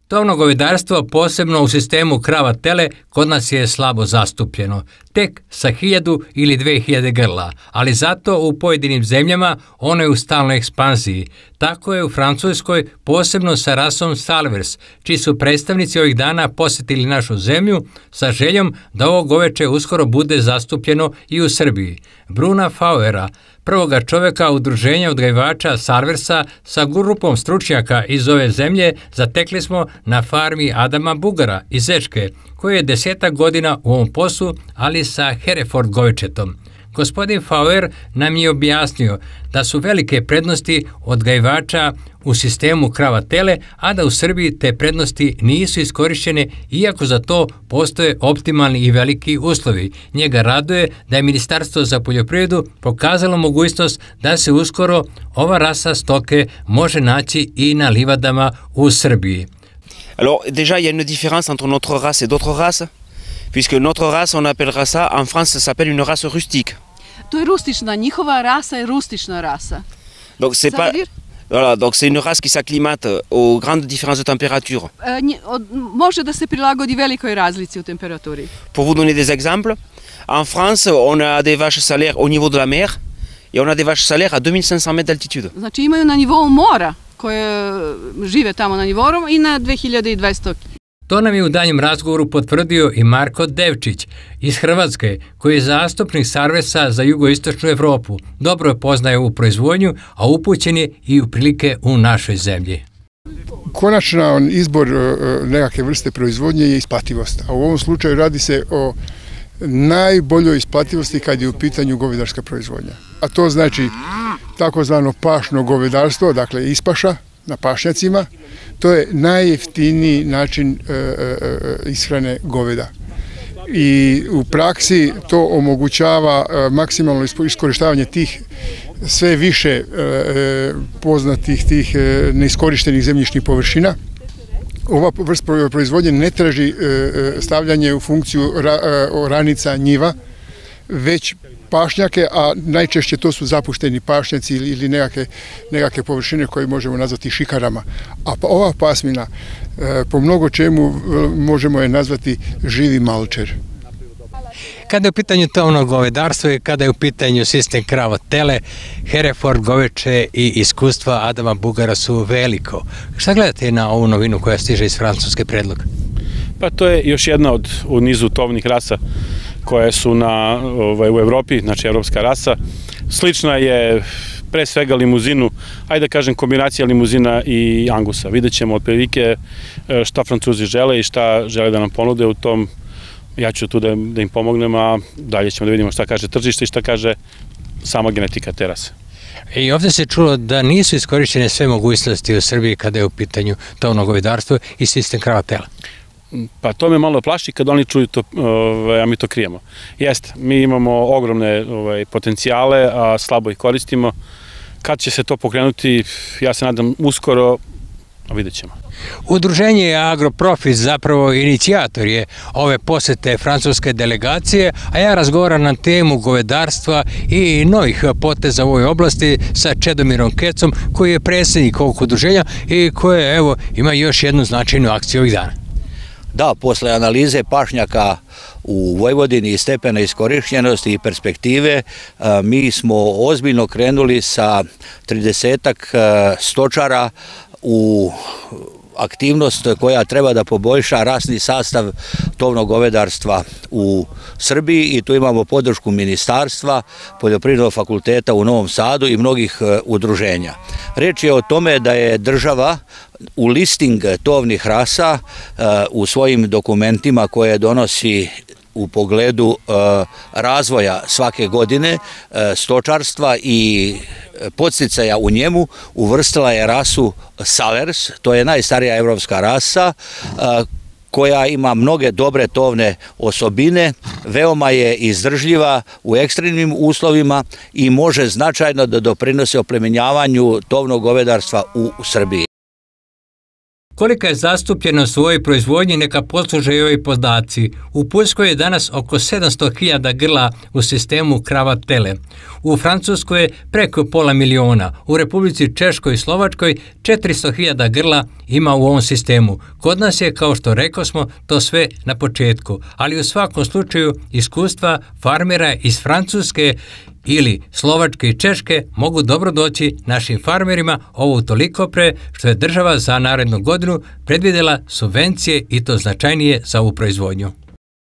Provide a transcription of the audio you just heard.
Tovno govedarstvo, posebno u sistemu krava-tele, kod nas je slabo zastupljeno, tek sa 1000 ili 2000 grla, ali zato u pojedinim zemljama ono je u stalnoj ekspanziji. Tako je u Francuskoj, posebno sa rasom Salvers, čiji su predstavnici ovih dana posjetili našu zemlju sa željom da ovo goveče uskoro bude zastupljeno i u Srbiji. Bruna Fauera, prvoga čoveka udruženja odgajivača Salversa sa grupom stručnjaka iz ove zemlje, zatekli smo na farmi Adama Bugara iz Zečke, koji je 10 godina u ovom poslu, ali sa Hereford govečetom. Gospodin Fauer nam je objasnio da su velike prednosti odgajivača u sistemu krava-tele, a da u Srbiji te prednosti nisu iskorišćene, iako za to postoje optimalni i veliki uslovi. Njega raduje da je Ministarstvo za poljoprivredu pokazalo mogućnost da se uskoro ova rasa stoke može naći i na livadama u Srbiji. Alors déjà il y a une différence entre notre race et d'autres races, puisque notre race on appellera ça, en France ça s'appelle une race rustique. To je rustična, njihova rasa je rustična rasa. Donc c'est pas voilà, donc c'est une race qui s'acclimate aux grandes différences de température. Može da se prilagodi velikoj razlici u temperaturi. Pour vous donner des exemples, en France on a des vaches salaires au niveau de la mer et on a des vaches salaires à 2500 mètres d'altitude. Znači imaju na nivou mora koje žive tamo na nivou i na 2200. To nam je u danjem razgovoru potvrdio i Marko Devčić iz Hrvatske, koji je zastupnik Salversa za jugoistočnu Evropu. Dobro je poznaje u proizvodnju, a upućen je i u prilike u našoj zemlji. Konačan izbor nekakve vrste proizvodnje je isplativost, a u ovom slučaju radi se o najboljoj isplativosti kad je u pitanju govedarska proizvodnja. A to znači takozvano pašno govedarstvo, dakle ispaša na pašnjacima. To je najjeftiniji način ishrane goveda. I u praksi to omogućava maksimalno iskorištavanje tih sve više poznatih tih neiskorištenih zemljišnih površina. Ova vrst proizvodnje ne traži stavljanje u funkciju oranica njiva, već pašnjake, a najčešće to su zapušteni pašnjaci ili nekakve površine koje možemo nazvati šikarama. A ova pasmina po mnogo čemu možemo je nazvati živi malčer. Kada je u pitanju tovno govedarstvo i kada je u pitanju sistem krava-tele, Hereford goveče i iskustva Adama Bugara su veliko. Šta gledate na ovu novinu koja stiže iz Francuske predloga? Pa to je još jedna u nizu tovnih rasa koje su u Evropi, znači evropska rasa. Slična je pre svega limuzinu, ajde da kažem kombinacija limuzina i angusa. Vidjet ćemo otprilike šta Francuzi žele i šta žele da nam ponude u tom. Ja ću tu da im pomognem, a dalje ćemo da vidimo šta kaže tržište i šta kaže sama genetika te rase. I ovdje se čulo da nisu iskorišćene sve mogućnosti u Srbiji kada je u pitanju tovno govedarstvo i sistem krava-tele. Pa to me malo plaši kad oni čuju to, a mi to krijemo. Jeste, mi imamo ogromne potencijale, a slabo ih koristimo. Kad će se to pokrenuti, ja se nadam uskoro, a vidjet ćemo. Udruženje Agroprofit zapravo inicijator je ove posete francuske delegacije, a ja razgovaram na temu govedarstva i novih poteza u ovoj oblasti sa Čedomirom Kecom, koji je predsjednik ovog udruženja i koje ima još jednu značajnu akciju ovih dana. Da, posle analize pašnjaka u Vojvodini i stepena iskorišćenosti i perspektive, mi smo ozbiljno krenuli sa 30-ak stočara u aktivnost koja treba da poboljša rasni sastav tovnog govedarstva u Srbiji i tu imamo podršku Ministarstva, Poljoprivrednog fakulteta u Novom Sadu i mnogih udruženja. Reč je o tome da je država u listing tovnih rasa u svojim dokumentima koje donosi u pogledu razvoja svake godine stočarstva i podsticaja u njemu uvrstila je rasu Salers, to je najstarija evropska rasa koja ima mnoge dobre tovne osobine, veoma je izdržljiva u ekstremnim uslovima i može značajno da doprinosi oplemenjavanju tovnog govedarstva u Srbiji. Kolika je zastupljenost u ovoj proizvodnji, neka posluže i ovi podaci. U Poljskoj je danas oko 700.000 grla u sistemu krava-tele. U Francuskoj je preko 500.000, u Republici Češkoj i Slovačkoj 400.000 grla ima u ovom sistemu. Kod nas je, kao što rekosmo, to sve na početku, ali u svakom slučaju iskustva farmera iz Francuske ili Slovačke i Češke mogu dobro doći našim farmerima, ovo toliko pre što je država za narednu godinu predvidjela subvencije i to značajnije za ovu proizvodnju.